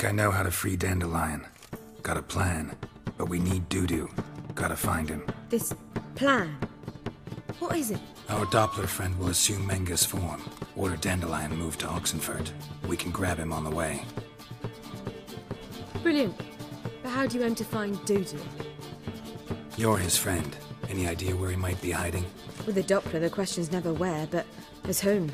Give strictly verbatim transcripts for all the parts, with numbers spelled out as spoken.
I know how to free Dandelion. Got a plan. But we need Dudu. Gotta find him. This plan? What is it? Our Doppler friend will assume Menga's form. Order Dandelion move to Oxenfurt. We can grab him on the way. Brilliant. But how do you aim to find Dudu? You're his friend. Any idea where he might be hiding? With the Doppler, the question's never where, but as whom.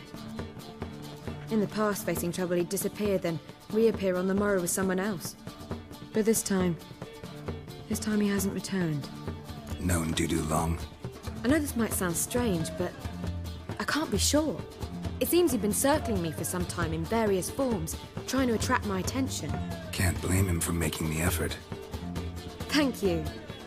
In the past, facing trouble, he'd disappear, then reappear on the morrow with someone else. But this time... This time he hasn't returned. Known Dudu long? I know this might sound strange, but... I can't be sure. It seems he'd been circling me for some time in various forms, trying to attract my attention. Can't blame him for making the effort. Thank you.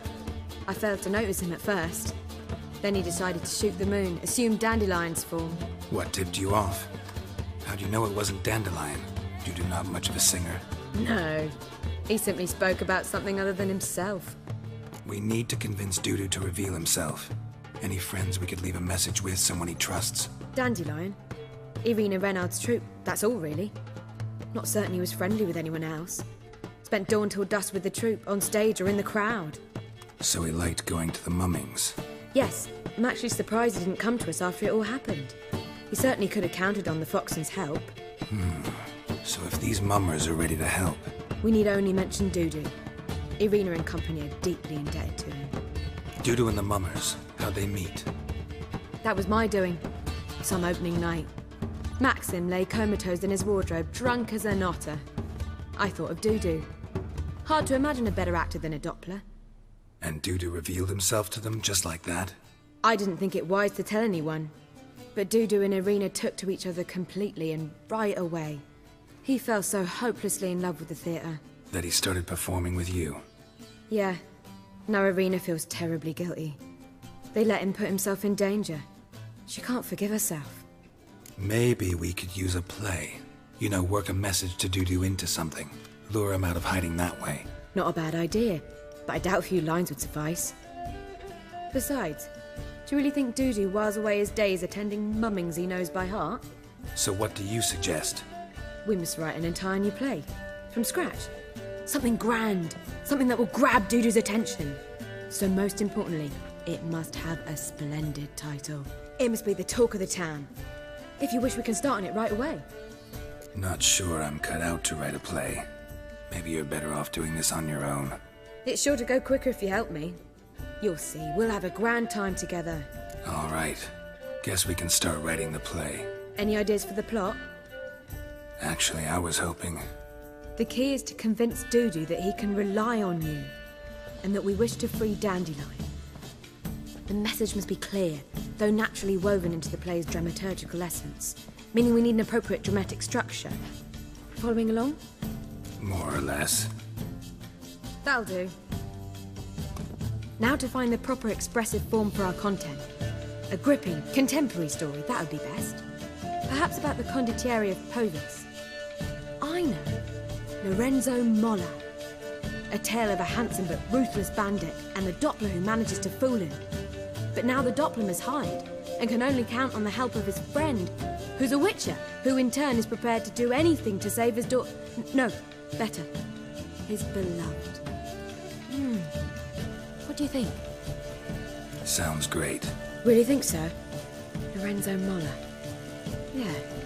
I failed to notice him at first. Then he decided to shoot the moon, assume Dandelion's form. What tipped you off? How do you know it wasn't Dandelion? Dudu not much of a singer. No. He simply spoke about something other than himself. We need to convince Dudu to reveal himself. Any friends we could leave a message with, someone he trusts? Dandelion. Irina Renard's troupe, that's all really. Not certain he was friendly with anyone else. Spent dawn till dusk with the troupe, on stage or in the crowd. So he liked going to the mummings? Yes. I'm actually surprised he didn't come to us after it all happened. He certainly could have counted on the Foxen's help. Hmm. So if these mummers are ready to help... We need only mention Dudu. Irina and company are deeply indebted to him. Dudu and the mummers, how'd they meet? That was my doing. Some opening night. Maxim lay comatose in his wardrobe, drunk as an otter. I thought of Dudu. Hard to imagine a better actor than a Doppler. And Dudu revealed himself to them just like that? I didn't think it wise to tell anyone. But Dudu and Irina took to each other completely and right away. He fell so hopelessly in love with the theatre. That he started performing with you? Yeah. Now Irina feels terribly guilty. They let him put himself in danger. She can't forgive herself. Maybe we could use a play. You know, work a message to Dudu into something. Lure him out of hiding that way. Not a bad idea, but I doubt a few lines would suffice. Besides, do you really think Dudu whiles away his days attending mummings he knows by heart? So what do you suggest? We must write an entire new play. From scratch. Something grand. Something that will grab Dudu's attention. So most importantly, it must have a splendid title. It must be the talk of the town. If you wish, we can start on it right away. Not sure I'm cut out to write a play. Maybe you're better off doing this on your own. It's sure to go quicker if you help me. You'll see, we'll have a grand time together. All right. Guess we can start writing the play. Any ideas for the plot? Actually, I was hoping... The key is to convince Dudu that he can rely on you, and that we wish to free Dandelion. The message must be clear, though naturally woven into the play's dramaturgical essence, meaning we need an appropriate dramatic structure. Following along? More or less. That'll do. Now to find the proper expressive form for our content. A gripping, contemporary story, that would be best. Perhaps about the condottieri of Povis. I know. Lorenzo Molla. A tale of a handsome but ruthless bandit and the Doppler who manages to fool him. But now the Doppler must hide and can only count on the help of his friend, who's a witcher, who in turn is prepared to do anything to save his daughter. No, better. His beloved. Hmm. What do you think? Sounds great. Really think so? Lorenzo Molla. Yeah.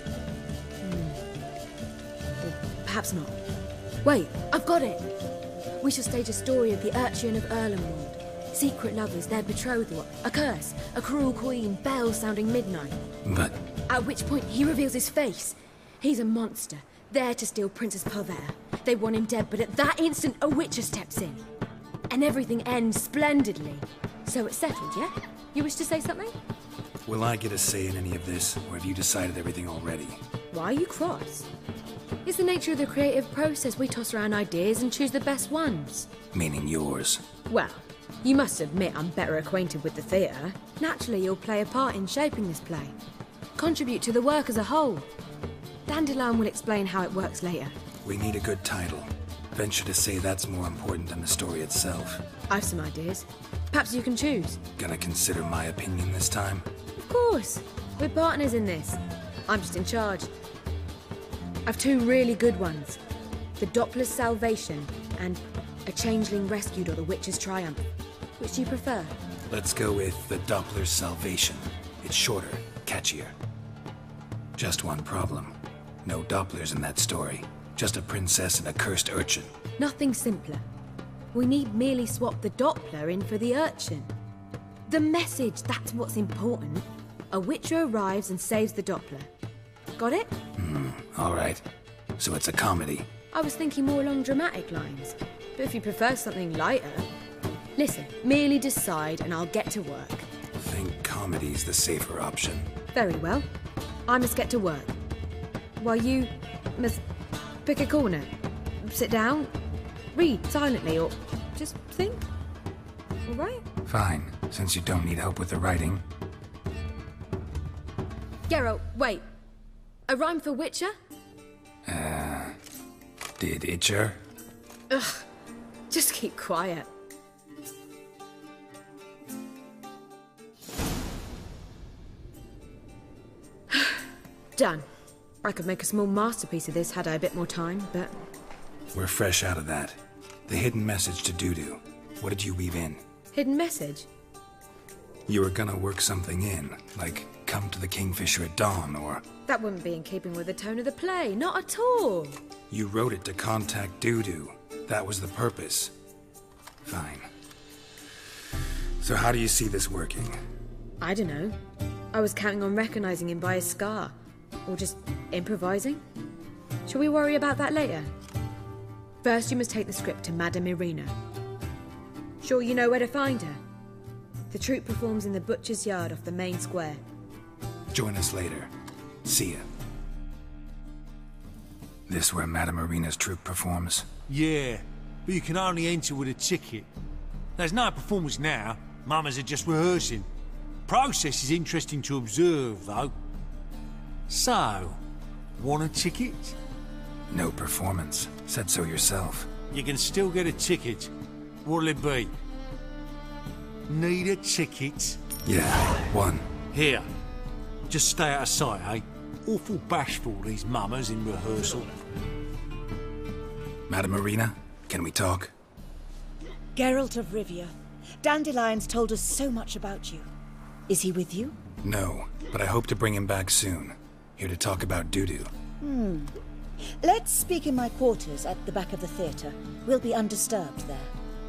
Hmm. Or perhaps not. Wait, I've got it! We shall stage a story of the Urchin of Erlenwald. Secret lovers, their betrothal, a curse, a cruel queen, bells sounding midnight. But... At which point he reveals his face. He's a monster, there to steal Princess Pavetta. They want him dead, but at that instant a witcher steps in. And everything ends splendidly. So it's settled, yeah? You wish to say something? Will I get a say in any of this, or have you decided everything already? Why are you cross? It's the nature of the creative process. We toss around ideas and choose the best ones. Meaning yours. Well, you must admit I'm better acquainted with the theatre. Naturally, you'll play a part in shaping this play. Contribute to the work as a whole. Dandelion will explain how it works later. We need a good title. Venture to say that's more important than the story itself. I've some ideas. Perhaps you can choose. Gonna consider my opinion this time? Of course. We're partners in this. I'm just in charge. I've two really good ones. The Doppler's Salvation, and A Changeling Rescued or The Witcher's Triumph. Which do you prefer? Let's go with The Doppler's Salvation. It's shorter, catchier. Just one problem. No Dopplers in that story. Just a princess and a cursed urchin. Nothing simpler. We need merely swap the Doppler in for the urchin. The message, that's what's important. A Witcher arrives and saves the Doppler. Got it? Hmm, all right. So it's a comedy. I was thinking more along dramatic lines. But if you prefer something lighter... Listen, merely decide and I'll get to work. I think comedy's the safer option. Very well. I must get to work. While you must pick a corner. Sit down, read silently, or just think. All right? Fine, since you don't need help with the writing. Geralt, wait. A rhyme for Witcher? Uh... Did Itcher? Ugh. Just keep quiet. Done. I could make a small masterpiece of this had I a bit more time, but... We're fresh out of that. The hidden message to Dudu. What did you weave in? Hidden message? You were gonna work something in, like come to the Kingfisher at dawn, or... That wouldn't be in keeping with the tone of the play, not at all. You wrote it to contact Dudu. That was the purpose. Fine. So how do you see this working? I don't know. I was counting on recognizing him by his scar. Or just improvising? Shall we worry about that later? First, you must take the script to Madame Irina. Sure you know where to find her? The troupe performs in the butcher's yard off the main square. Join us later. See ya. This where Madame Irina's troupe performs? Yeah, but you can only enter with a ticket. There's no performance now. Mamas are just rehearsing. Process is interesting to observe, though. So, want a ticket? No performance. Said so yourself. You can still get a ticket. What'll it be? Need a ticket? Yeah, one. Here. Just stay out of sight, eh? Awful bashful, these mamas in rehearsal. Madame Irina, can we talk? Geralt of Rivia. Dandelion's told us so much about you. Is he with you? No, but I hope to bring him back soon. Here to talk about Dudu. Hmm. Let's speak in my quarters at the back of the theatre. We'll be undisturbed there.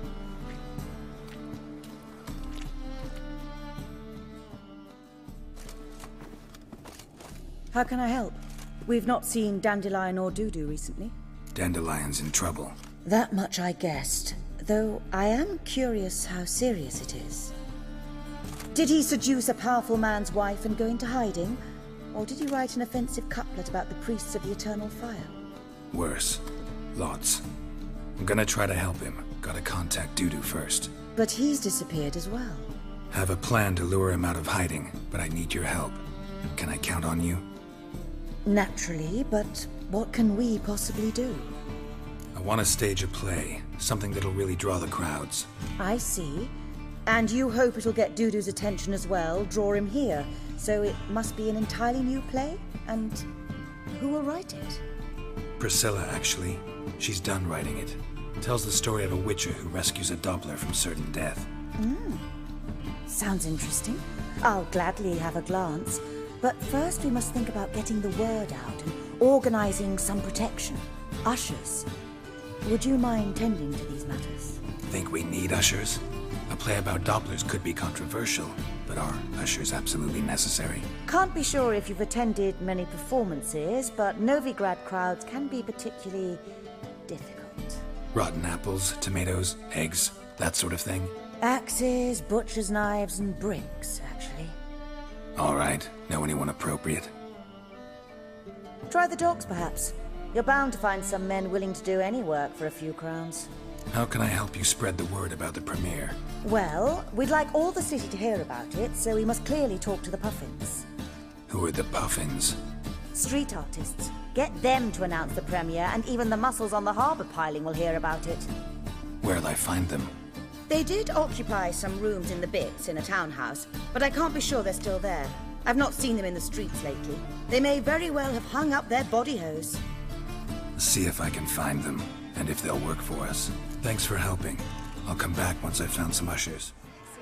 How can I help? We've not seen Dandelion or Dudu recently. Dandelion's in trouble. That much I guessed, though I am curious how serious it is. Did he seduce a powerful man's wife and go into hiding? Or did he write an offensive couplet about the priests of the eternal fire? Worse. Lots. I'm gonna try to help him. Gotta contact Dudu first. But he's disappeared as well. Have a plan to lure him out of hiding, but I need your help. Can I count on you? Naturally, but what can we possibly do? I want to stage a play. Something that'll really draw the crowds. I see. And you hope it'll get Dudu's attention as well, draw him here. So it must be an entirely new play? And who will write it? Priscilla, actually. She's done writing it. Tells the story of a witcher who rescues a Doppler from certain death. Mm. Sounds interesting. I'll gladly have a glance. But first we must think about getting the word out and organizing some protection. Ushers. Would you mind tending to these matters? Think we need ushers? A play about Dopplers could be controversial, but are ushers absolutely necessary? Can't be sure if you've attended many performances, but Novigrad crowds can be particularly difficult. Rotten apples, tomatoes, eggs, that sort of thing? Axes, butcher's knives, and bricks, actually. All right. Know anyone appropriate? Try the dogs, perhaps. You're bound to find some men willing to do any work for a few crowns. How can I help you spread the word about the premiere? Well, we'd like all the city to hear about it, so we must clearly talk to the Puffins. Who are the Puffins? Street artists. Get them to announce the premiere, and even the muscles on the harbour piling will hear about it. Where'll I find them? They did occupy some rooms in the Bits in a townhouse, but I can't be sure they're still there. I've not seen them in the streets lately. They may very well have hung up their body hose. See if I can find them, and if they'll work for us. Thanks for helping. I'll come back once I've found some ushers.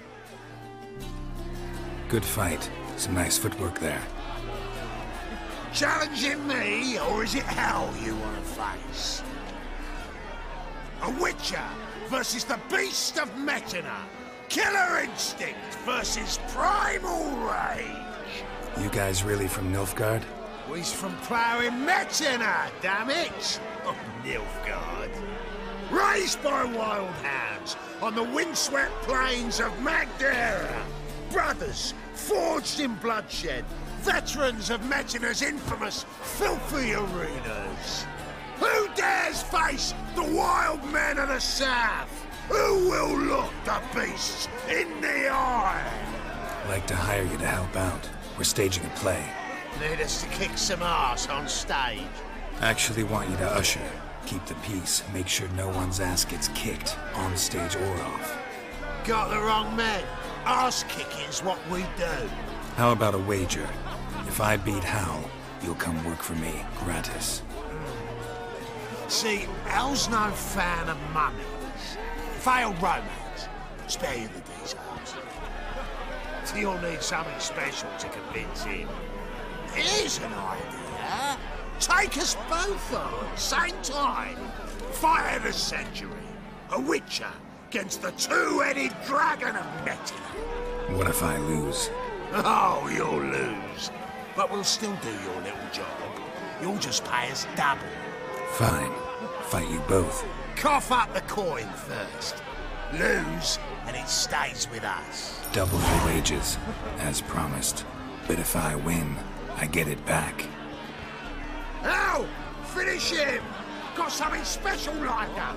Good fight. Some nice footwork there. Challenging me, or is it hell you want to face? A Witcher versus the Beast of Metina. Killer instinct versus primal rage. You guys really from Nilfgaard? We's from ploughing Metina, damn it! Oh, Nilfgaard. Raised by wild hounds on the windswept plains of Magdera. Brothers forged in bloodshed. Veterans of Metina's infamous filthy arenas. Who dares face the wild men of the south? Who will look the beasts in the eye? Like to hire you to help out. We're staging a play. Need us to kick some ass on stage? Actually want you to usher. Keep the peace. Make sure no one's ass gets kicked, on stage or off. Got the wrong man. Ass kicking's what we do. How about a wager? If I beat Hal, you'll come work for me, gratis. See, Hal's no fan of mummies. Failed romance. Spare you the details. You'll need something special to convince him. Here's an idea. Take us both on, same time. Fight of the century. A Witcher against the two-headed dragon of Metina. What if I lose? Oh, you'll lose. But we'll still do your little job. You'll just pay us double. Fine. Fight you both. Cough up the coin first. Lose, and it stays with us. Double your wages, as promised. But if I win, I get it back. Now, finish him! Got something special lined up.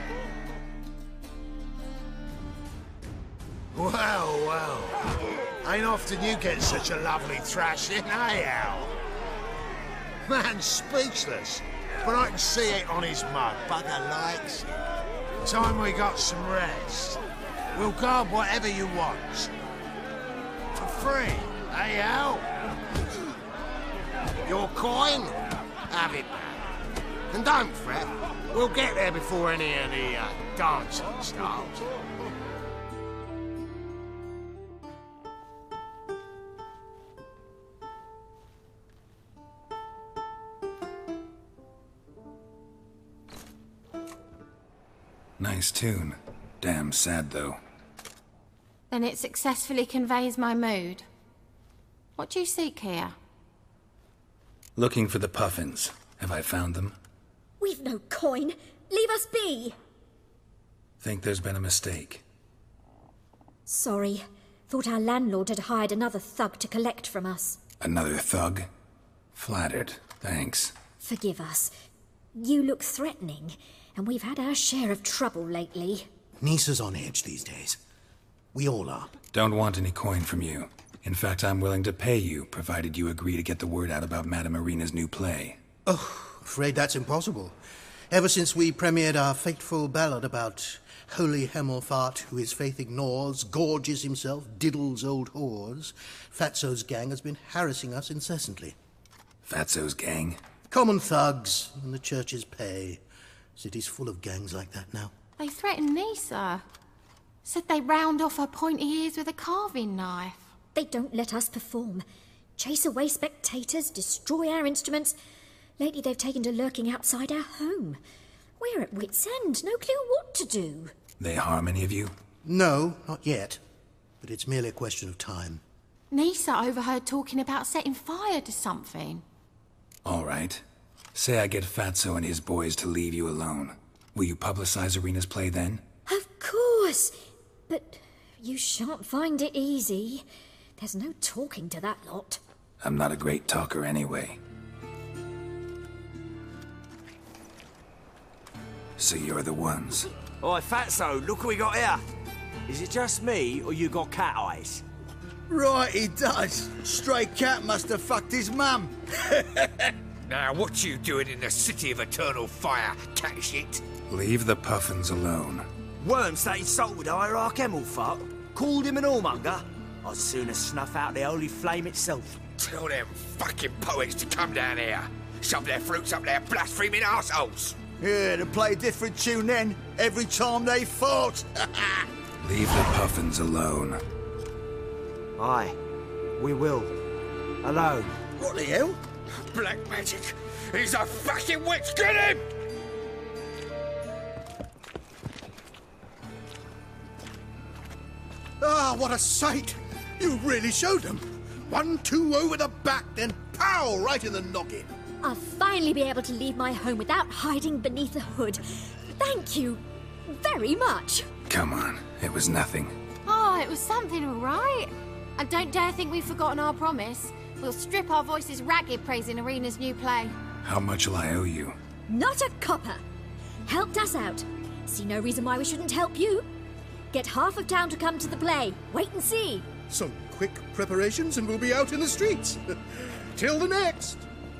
Well, well. Ain't often you get such a lovely thrashing, eh, Al? Man's speechless, but I can see it on his mug. Bugger likes it. Time we got some rest. We'll guard whatever you want. For free, eh, Al? Your coin? Have it back. And don't fret, we'll get there before any of the uh, dancing starts. Nice tune. Damn sad, though. Then it successfully conveys my mood. What do you seek here? Looking for the Puffins. Have I found them? We've no coin. Leave us be. Think there's been a mistake. Sorry. Thought our landlord had hired another thug to collect from us. Another thug? Flattered. Thanks. Forgive us. You look threatening, and we've had our share of trouble lately. Nisa's on edge these days. We all are. Don't want any coin from you. In fact, I'm willing to pay you, provided you agree to get the word out about Madame Irina's new play. Oh, afraid that's impossible. Ever since we premiered our fateful ballad about holy Hemelfart, who his faith ignores, gorges himself, diddles old whores, Fatso's gang has been harassing us incessantly. Fatso's gang? Common thugs in the church's pay. City's full of gangs like that now. They threatened Nisa. Said they round off her pointy ears with a carving knife. They don't let us perform. Chase away spectators, destroy our instruments. Lately they've taken to lurking outside our home. We're at wit's end, no clue what to do. They harm any of you? No, not yet. But it's merely a question of time. Nisa overheard talking about setting fire to something. All right. Say I get Fatso and his boys to leave you alone. Will you publicize Irina's play then? Of course. But you shan't find it easy. There's no talking to that lot. I'm not a great talker anyway. So you're the ones. Oi, Fatso, look what we got here. Is it just me, or you got cat eyes? Right, he does. Stray cat must have fucked his mum. Now, what you doing in the City of Eternal Fire, cat shit? Leave the Puffins alone. Worms that insulted Hierarch Hemelfart, called him an whoremonger. I'd sooner snuff out the holy flame itself. Tell them fucking poets to come down here. Shove their fruits up their blaspheming arseholes. Yeah, to play a different tune then, every time they fought. Leave the puffins alone. Aye, we will. Alone. What the hell? Black magic. He's a fucking witch. Get him! Ah, what a sight! You really showed them. One, two over the back, then pow, right in the noggin. I'll finally be able to leave my home without hiding beneath a hood. Thank you very much. Come on, it was nothing. Oh, it was something, all right. And don't dare think we've forgotten our promise. We'll strip our voices ragged praising Arena's new play. How much will I owe you? Not a copper. Helped us out. See no reason why we shouldn't help you. Get half of town to come to the play. Wait and see. Some quick preparations and we'll be out in the streets. Till the next.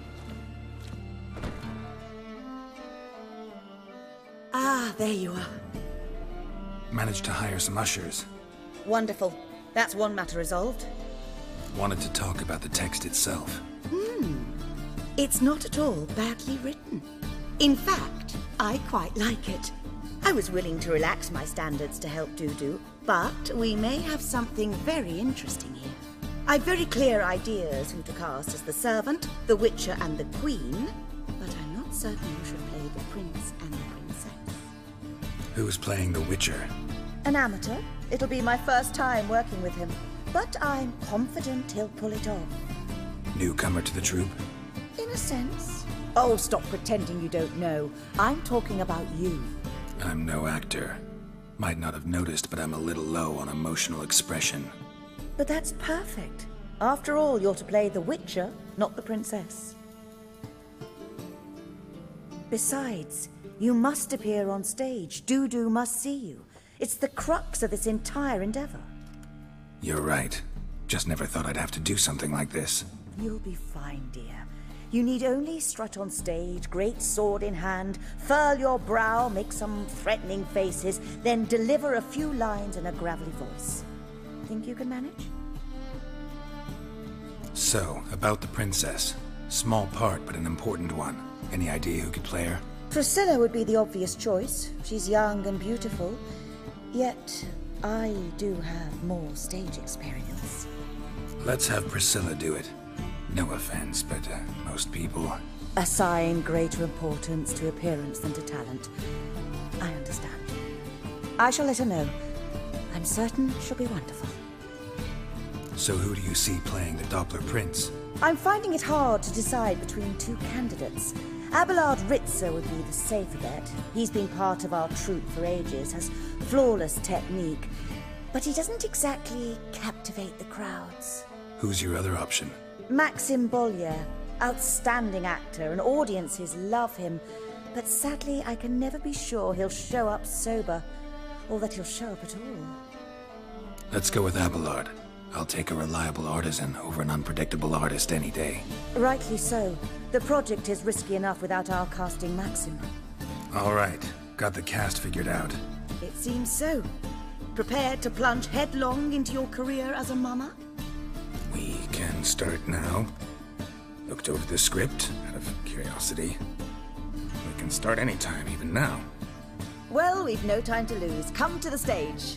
Ah, there you are. Managed to hire some ushers. Wonderful. That's one matter resolved. Wanted to talk about the text itself. Hmm. It's not at all badly written. In fact, I quite like it. I was willing to relax my standards to help Dudu, but we may have something very interesting here. I've very clear ideas who to cast as the servant, the Witcher, and the Queen, but I'm not certain who should play the Prince and the Princess. Who's playing the Witcher? An amateur. It'll be my first time working with him, but I'm confident he'll pull it off. Newcomer to the troupe? In a sense. Oh, stop pretending you don't know. I'm talking about you. I'm no actor. Might not have noticed, but I'm a little low on emotional expression. But that's perfect. After all, you're to play the Witcher, not the Princess. Besides, you must appear on stage. Dudu must see you. It's the crux of this entire endeavor. You're right. Just never thought I'd have to do something like this. You'll be fine, dear. You need only strut on stage, great sword in hand, furl your brow, make some threatening faces, then deliver a few lines in a gravelly voice. Think you can manage? So, about the princess. Small part, but an important one. Any idea who could play her? Priscilla would be the obvious choice. She's young and beautiful. Yet, I do have more stage experience. Let's have Priscilla do it. No offense, but uh, most people... Assign greater importance to appearance than to talent. I understand. I shall let her know. I'm certain she'll be wonderful. So who do you see playing the Doppler Prince? I'm finding it hard to decide between two candidates. Abelard Ritzer would be the safer bet. He's been part of our troupe for ages, has flawless technique, but he doesn't exactly captivate the crowds. Who's your other option? Maxim Bollier, outstanding actor, and audiences love him, but sadly I can never be sure he'll show up sober, or that he'll show up at all. Let's go with Abelard. I'll take a reliable artisan over an unpredictable artist any day. Rightly so. The project is risky enough without our casting Maxim. All right. Got the cast figured out. It seems so. Prepared to plunge headlong into your career as a mama? We can start now. Looked over the script, out of curiosity. We can start anytime, even now. Well, we've no time to lose. Come to the stage.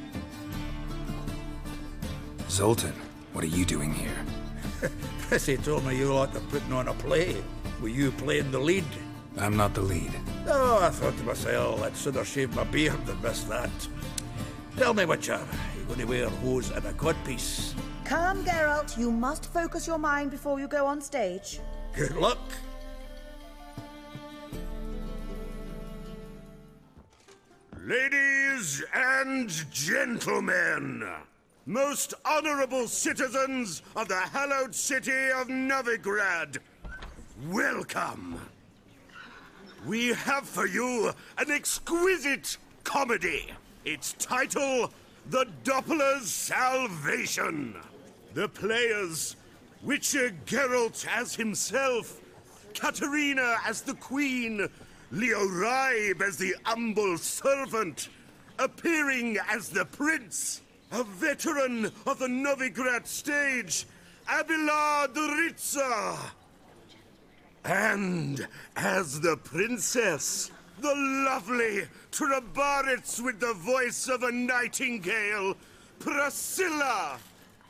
Zoltan, what are you doing here? Prissy told me you like to putting on a play. Were you playing the lead? I'm not the lead. Oh, I thought to myself, I'd sooner shave my beard than miss that. Tell me, Witcher, you going to wear hose and a codpiece? Calm, Geralt. You must focus your mind before you go on stage. Good luck. Ladies and gentlemen, most honorable citizens of the hallowed city of Novigrad, welcome. We have for you an exquisite comedy. Its title, The Doppler's Salvation. The players, Witcher Geralt as himself, Katerina as the Queen, Leo Raib as the humble servant, appearing as the Prince, a veteran of the Novigrad stage, Abelard Ritzer. And as the princess, the lovely Trebarits with the voice of a nightingale, Priscilla!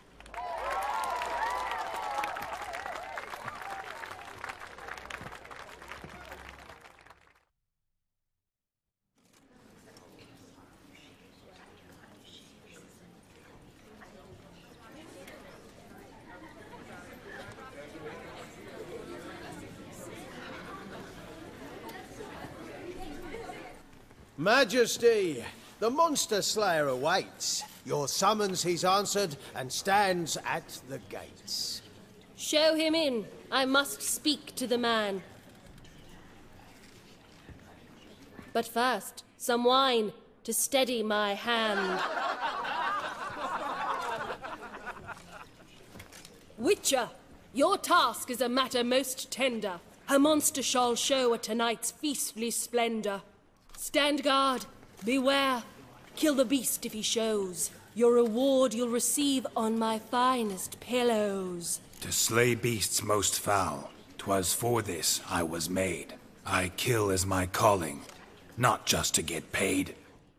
Majesty, the Monster Slayer awaits. Your summons he's answered and stands at the gates. Show him in. I must speak to the man. But first, some wine to steady my hand. Witcher, your task is a matter most tender. A monster shall show at tonight's feastly splendor. Stand guard, beware, kill the beast if he shows. Your reward you'll receive on my finest pillows. To slay beasts most foul, 'twas for this I was made. I kill as my calling, not just to get paid.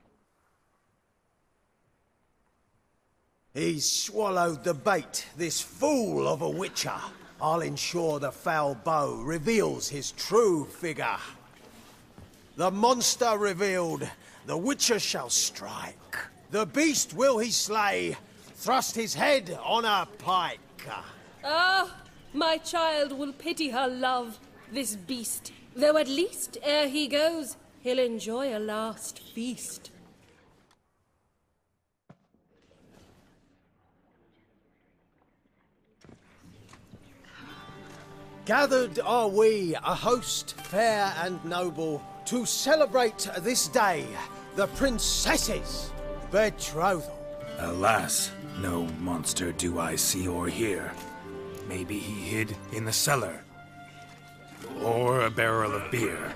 He's swallowed the bait, this fool of a witcher. I'll ensure the foul bow reveals his true figure. The monster revealed, the witcher shall strike. The beast will he slay, thrust his head on a pike. Ah, my child will pity her love, this beast. Though at least, ere he goes, he'll enjoy a last feast. Gathered are we, a host fair and noble, to celebrate this day, the princess's betrothal. Alas, no monster do I see or hear. Maybe he hid in the cellar. Or a barrel of beer.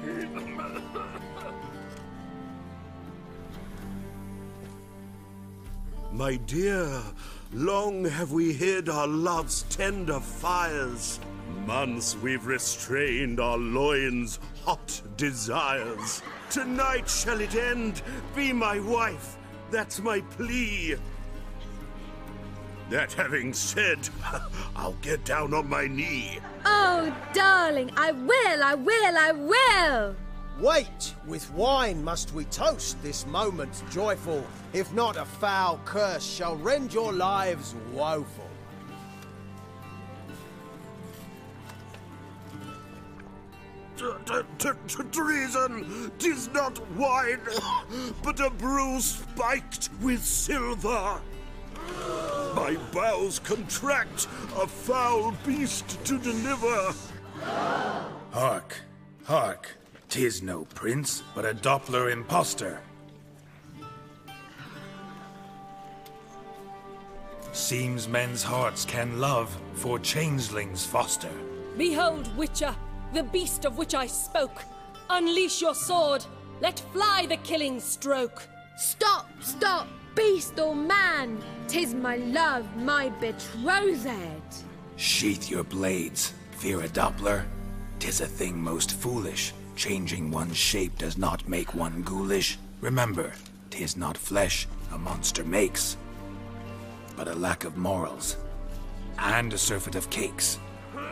My dear, long have we hid our love's tender fires. Months we've restrained our loins' hot desires. Tonight shall it end, be my wife, that's my plea. That having said, I'll get down on my knee. Oh, darling, I will, I will, I will! Wait, with wine must we toast this moment joyful. If not, a foul curse shall rend your lives woeful. Treason! 'Tis not wine, but a brew spiked with silver. My bowels contract, a foul beast to deliver. Hark, hark. 'Tis no prince, but a Doppler impostor. Seems men's hearts can love, for changelings foster. Behold, Witcher, the beast of which I spoke. Unleash your sword. Let fly the killing stroke. Stop, stop, beast or man. 'Tis my love, my betrothed. Sheath your blades. Fear a Doppler? 'Tis a thing most foolish. Changing one's shape does not make one ghoulish. Remember, 'tis not flesh a monster makes, but a lack of morals, and a surfeit of cakes.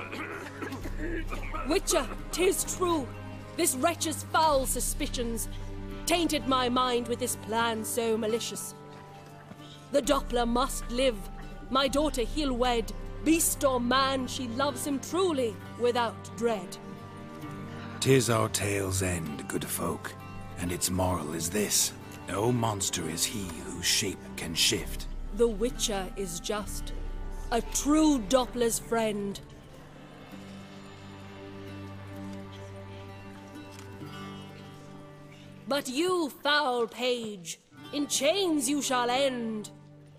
Witcher, 'tis true. This wretch's foul suspicions tainted my mind with this plan so malicious. The Doppler must live. My daughter he'll wed. Beast or man, she loves him truly, without dread. 'Tis our tale's end, good folk, and its moral is this. No monster is he whose shape can shift. The Witcher is just a true Doppler's friend. But you, foul page, in chains you shall end.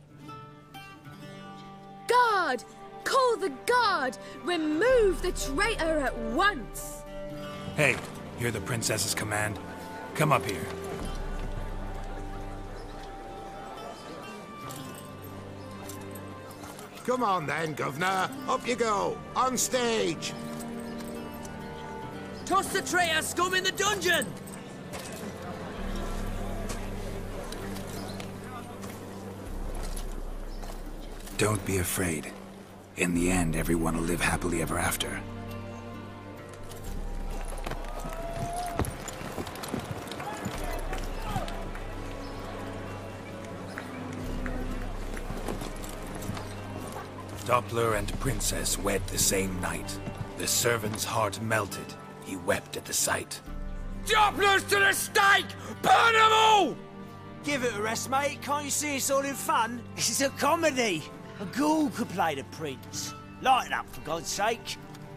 Guard! Call the guard! Remove the traitor at once! Hey, hear the princess's command? Come up here. Come on then, governor. Up you go. On stage. Toss the traitor scum in the dungeon! Don't be afraid. In the end, everyone will live happily ever after. Doppler and Princess wed the same night. The servant's heart melted. He wept at the sight. Dopplers to the stake! Burn them all! Give it a rest, mate. Can't you see it's all in fun? This is a comedy. A ghoul could play the prince. Lighten up, for God's sake.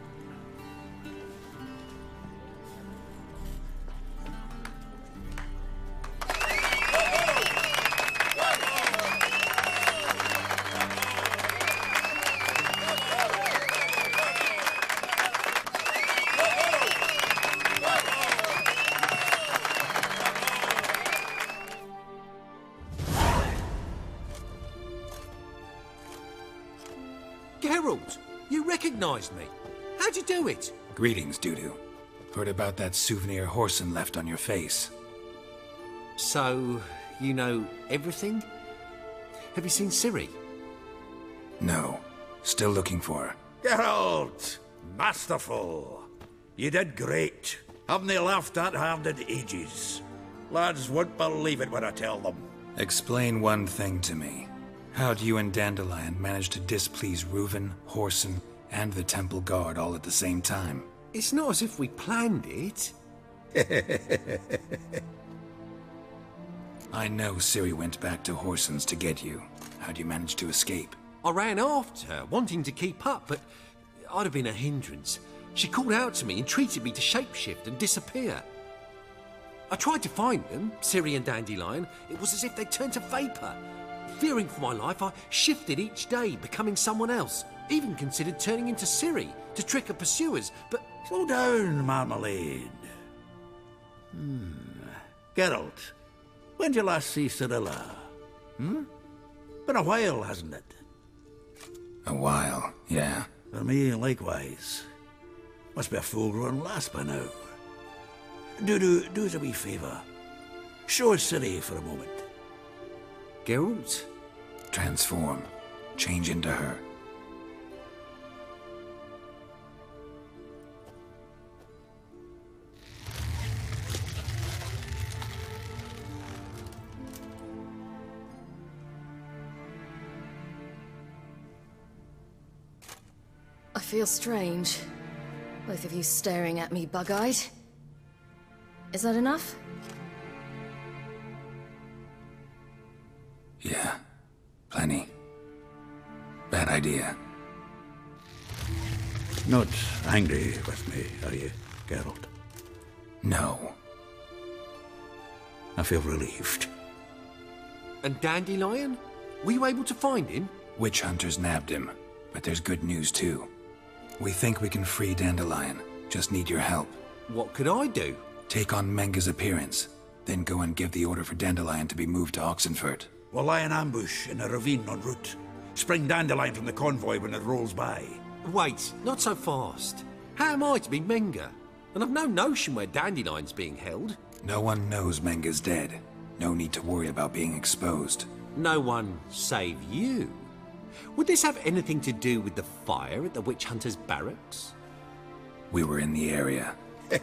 Geralt, you recognized me. How'd you do it? Greetings, Dudu. Heard about that souvenir Whoreson left on your face. So, you know everything? Have you seen Ciri? No. Still looking for her. Geralt! Masterful! You did great. Haven't they laughed that hard in ages? Lads won't believe it when I tell them. Explain one thing to me. How'd you and Dandelion manage to displease Reuven, Whoreson, and the Temple Guard all at the same time? It's not as if we planned it. I know Ciri went back to Whoreson's to get you. How'd you manage to escape? I ran after her, wanting to keep up, but I'd have been a hindrance. She called out to me, entreated me to shapeshift and disappear. I tried to find them, Ciri and Dandelion. It was as if they'd turned to vapour. Fearing for my life, I shifted each day, becoming someone else. Even considered turning into Ciri to trick her pursuers, but... Slow down, Marmalade. Hmm. Geralt, when did you last see Cirilla? Hmm? Been a while, hasn't it? A while, yeah. For me, likewise. Must be a full-grown lass by now. Do, do, do us a wee favour. Show us Ciri for a moment. Geralt? Transform. Change into her. I feel strange. Both of you staring at me bug-eyed. Is that enough? Yeah. Plenty. Bad idea. Not angry with me, are you, Geralt? No. I feel relieved. And Dandelion? Were you able to find him? Witch hunters nabbed him, but there's good news too. We think we can free Dandelion. Just need your help. What could I do? Take on Menga's appearance, then go and give the order for Dandelion to be moved to Oxenfurt. We'll lie in ambush in a ravine en route. Spring Dandelion from the convoy when it rolls by. Wait, not so fast. How am I to be Menga? And I've no notion where Dandelion's being held. No one knows Menga's dead. No need to worry about being exposed. No one save you. Would this have anything to do with the fire at the Witch Hunters' barracks? We were in the area.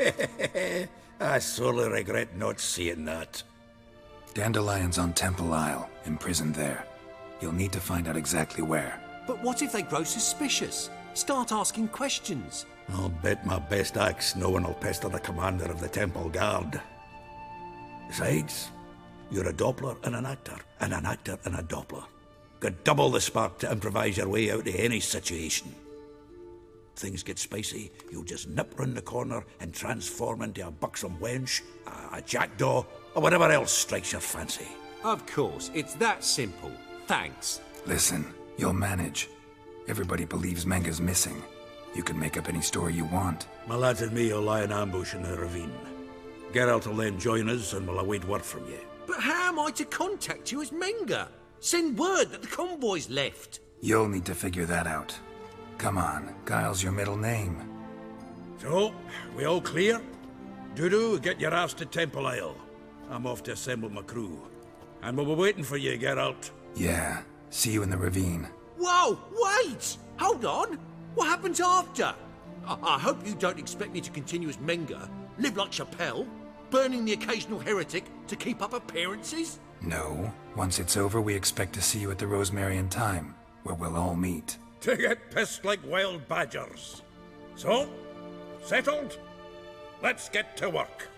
I sorely regret not seeing that. Dandelion's on Temple Isle, imprisoned there. You'll need to find out exactly where. But what if they grow suspicious? Start asking questions? I'll bet my best axe no one will pester the commander of the Temple Guard. Besides, you're a Doppler and an actor, and an actor and a Doppler. Got double the spark to improvise your way out of any situation. Things get spicy, you'll just nip round the corner and transform into a buxom wench, a, a jackdaw, or whatever else strikes your fancy. Of course, it's that simple. Thanks. Listen, you'll manage. Everybody believes Menga's missing. You can make up any story you want. My lads and me will lie in ambush in the ravine. Geralt will then join us and we'll await word from you. But how am I to contact you as Menga? Send word that the convoy's left. You'll need to figure that out. Come on, Guile's your middle name. So, we all clear? Dudu, get your ass to Temple Isle. I'm off to assemble my crew. And we'll be waiting for you, Geralt. Yeah. See you in the ravine. Whoa! Wait! Hold on! What happens after? I, I hope you don't expect me to continue as Menger, live like Chappelle, burning the occasional heretic to keep up appearances? No. Once it's over, we expect to see you at the Rosemary and Thyme, where we'll all meet. To get pissed like wild badgers. So, settled? Let's get to work.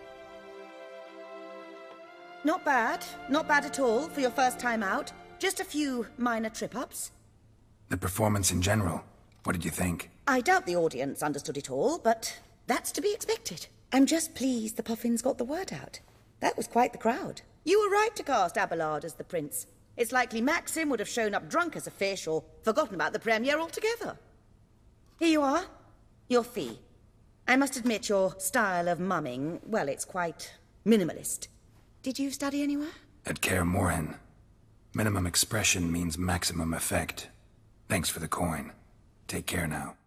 Not bad. Not bad at all for your first time out. Just a few minor trip-ups. The performance in general, what did you think? I doubt the audience understood it all, but that's to be expected. I'm just pleased the Puffins got the word out. That was quite the crowd. You were right to cast Abelard as the prince. It's likely Maxim would have shown up drunk as a fish or forgotten about the premiere altogether. Here you are. Your fee. I must admit your style of mumming, well, it's quite minimalist. Did you study anywhere? At Kaer Morhen. Minimum expression means maximum effect. Thanks for the coin. Take care now.